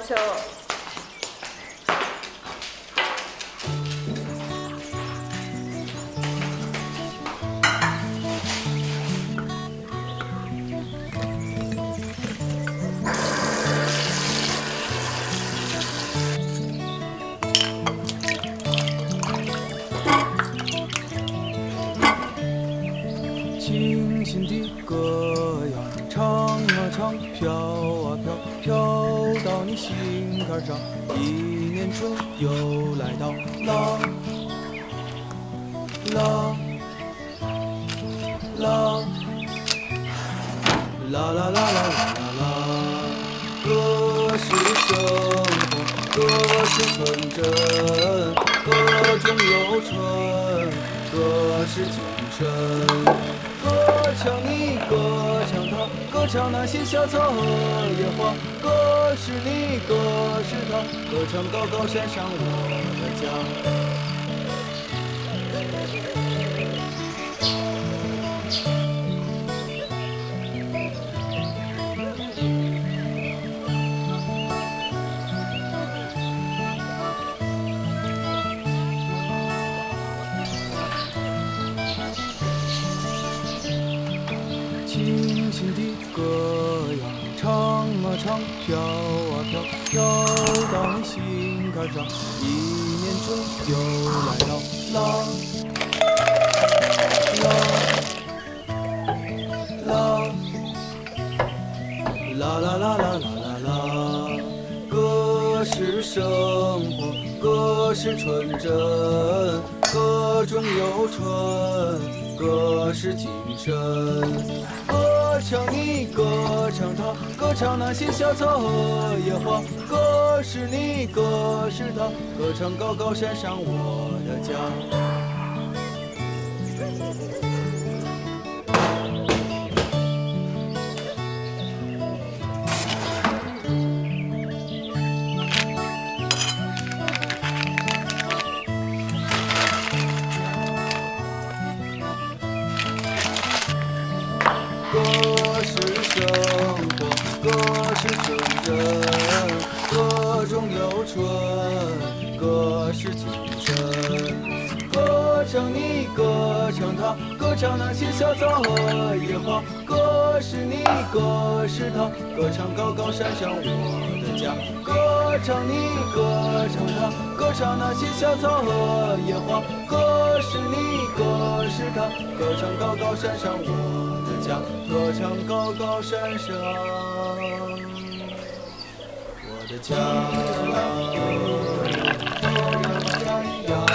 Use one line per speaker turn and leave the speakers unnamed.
球。
轻轻的歌呀，唱啊唱，飘啊飘，飘到你心坎上。一年春又来到，啦啦啦啦啦啦啦啦啦，歌是生活，歌是纯真，歌中有春，歌是精神。歌唱你，歌唱他，歌唱那些小草和野花。歌是你，歌是他，歌唱高高山上我的家。轻轻的歌呀，唱啊唱，飘啊飘，飘到你心坎上。一年春又来到，啦啦啦啦啦啦啦啦，歌是生活，歌是纯真，歌中有春，歌是精神。歌唱你，歌唱他，歌唱那些小草和野花。歌是你，歌是他，歌唱高高山上我的家。歌是生活，歌是纯真，歌中有春，歌是精神。歌唱你，歌唱他，歌唱那些小草和野花。歌是你，歌是他，歌唱高高山上我的家。歌唱你，歌唱他，歌唱那些小草和野花。歌是你，歌是他，歌唱高高山上我的家。歌唱高高山上我的家。